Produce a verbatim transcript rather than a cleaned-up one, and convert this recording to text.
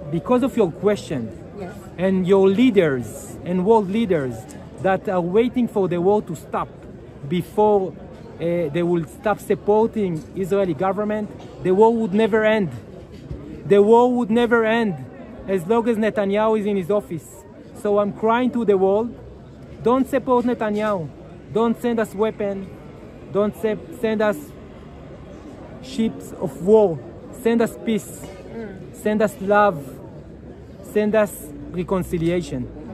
because of your question, Yes. and your leaders and world leaders that are waiting for the war to stop before uh, they will stop supporting Israeli government, the war would never end. The war would never end as long as Netanyahu is in his office. So I'm crying to the world, don't support Netanyahu. Don't send us weapons. Don't se- send us ships of war. Send us peace. Mm. Send us love. Send us reconciliation.